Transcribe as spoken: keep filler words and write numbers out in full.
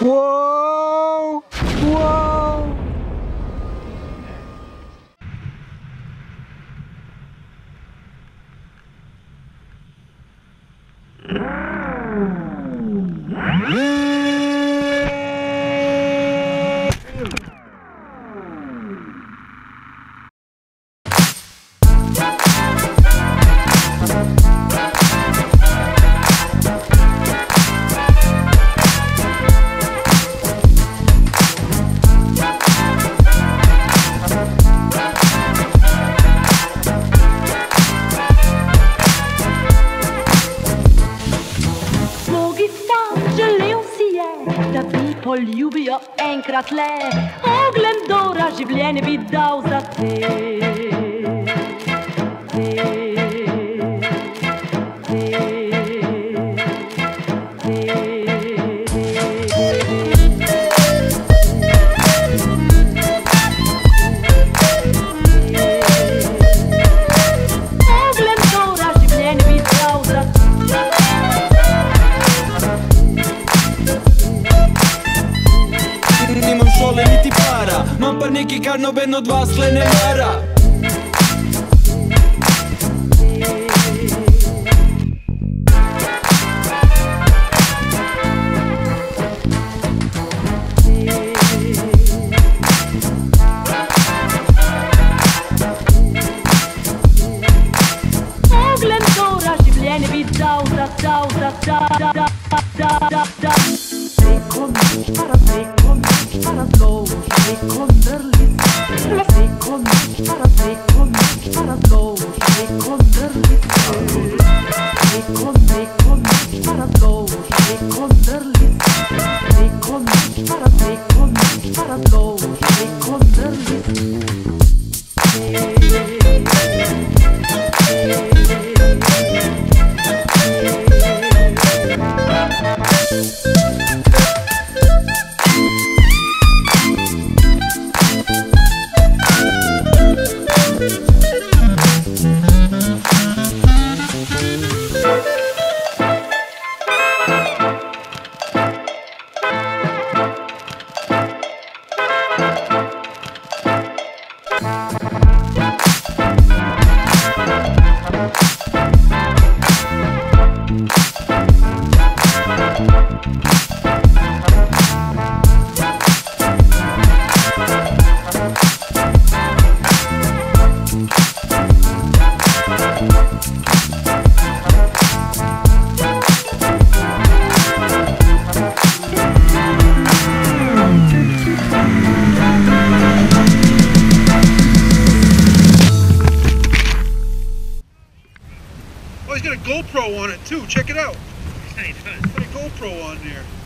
Whoa! Whoa! Poljubi jo enkrat le, oglem Dora, življenje bi dal za te. Te, te, oglem Dora, življenje bi dal za te. Nimam šole niti para, mam pa neki kar noben od vas le ne mara. Oglem Dora, življenje bi dal za, dal za, da, da, da, da, da, da. Preko noč, para preko noč, para zlož, preko drlic. Preko noč, para preko noč, para zlož, preko drlic. Preko, preko noč, para zlož, preko drlic. Preko noč, para preko noč, para zlož, preko drlic. Oh, he's got a GoPro on it too. Check it out. Put a GoPro on there.